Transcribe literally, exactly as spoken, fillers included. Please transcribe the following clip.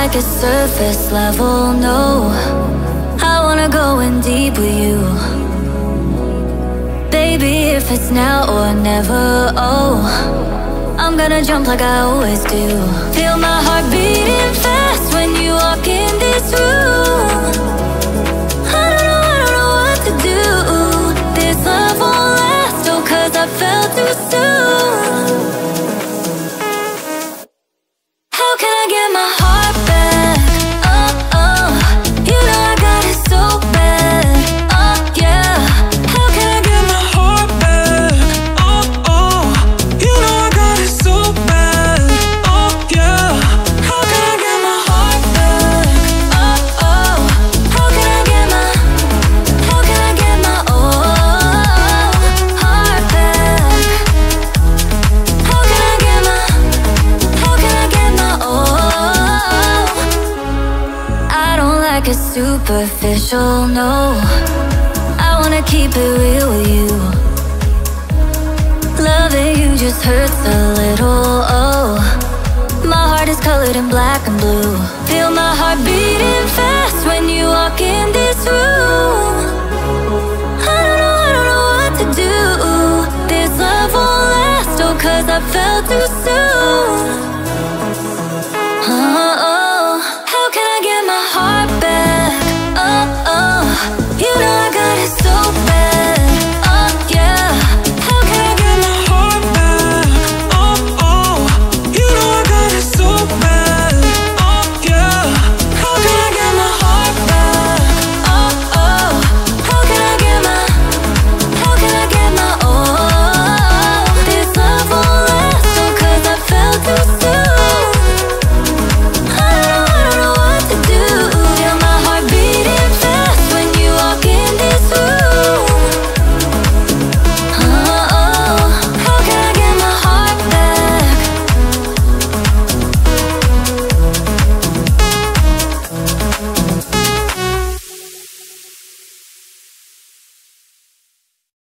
like a surface level, no. I wanna go in deep with you. Baby, if it's now or never, oh, I'm gonna jump like I always do. Feel my heart beating fast when you walk in this room. I don't know, I don't know what to do. This love won't last, oh, cause I fell too soon. How can I get my heart back? Oh, oh, you know I got it so bad. Oh, yeah. How can I get my heart back? Oh, oh, you know I got it so bad. Oh, yeah. How can I get my heart back? Oh, oh, how can I get my, how can I get my, oh, heart back? How can I get my, how can I get my, oh, I don't like it superficial, no. I wanna keep it real with you. Loving you just hurts a little, oh. My heart is colored in black and blue. Feel my heart beating fast when you walk in this room. I don't know, I don't know what to do. This love won't last, oh, cause I fell too